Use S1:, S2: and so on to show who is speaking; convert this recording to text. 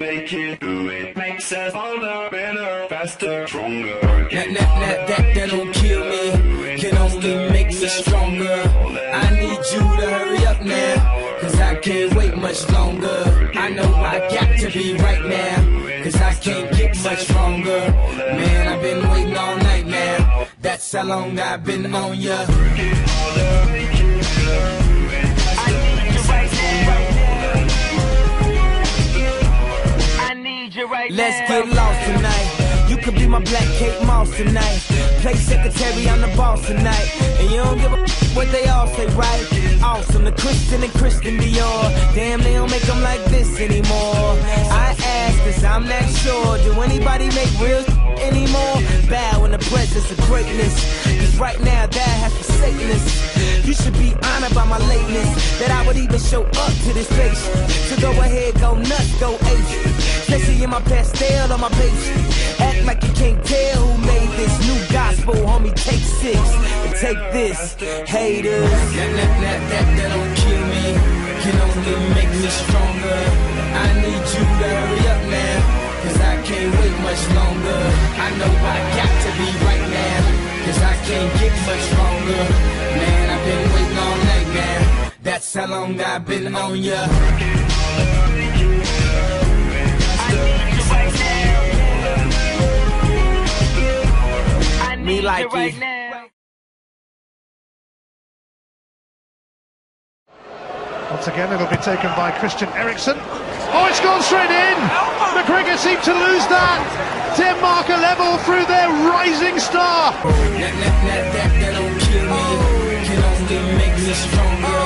S1: make it, do it. Makes us harder, better, faster, stronger.
S2: That don't kill me, can only make me stronger. I need you to hurry up now, cause I can't wait much longer. I know I got to be right now, cause I can't get much stronger. Man, I've been waiting all night now, that's how long I've been on ya. Let's get lost tonight. You could be my black Kate Moss tonight. Play secretary, I'm the boss tonight. And you don't give a what they all say, right? Awesome, the Christian and Christian Dior. Damn, they don't make them like this anymore. I ask, cause I'm not sure. Do anybody make real anymore? Bow in the presence of greatness, cause right now that has forsaken us. You should be honored by my lateness, that I would even show up to this place. So go ahead, go nuts, go ape. Especially in my pastel on my page. Act like you can't tell who made this new gospel, homie. Take 6 and take this, haters. That don't kill me, can only make me stronger. I need you to hurry up now, cause I can't wait much longer. I know I got to be right now, cause I can't get much stronger. Man, I've been waiting all night now, that's how long I've been on ya. Me like it. Right now.
S3: Once again, it'll be taken by Christian Eriksen. Oh, it's gone straight in! McGregor seemed to lose that. Denmark are level through their rising star.
S2: That don't kill me, can only make me stronger.